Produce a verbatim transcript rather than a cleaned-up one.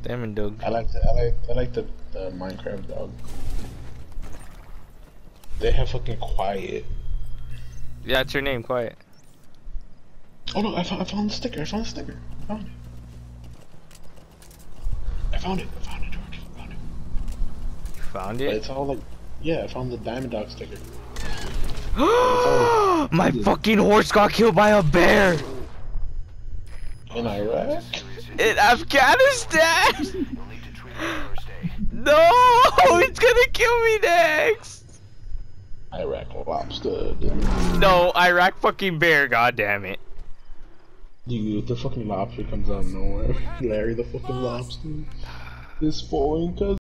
Diamond dog. I like the I like I like the, the Minecraft dog. They have fucking quiet. Yeah, it's your name, Quiet. Oh no, I found I found the sticker. I found the sticker. I found it. I found it. I found it, George. I found it. You found it? But it's all like, yeah, I found the Diamond Dog sticker. all, My fucking horse got killed by a bear! in Iraq? In Afghanistan! No! It's gonna kill me next! Iraq lobster. No, Iraq fucking bear, god damn it. Dude, the fucking lobster comes out of nowhere. Larry the fucking lobster. This foreign cousin.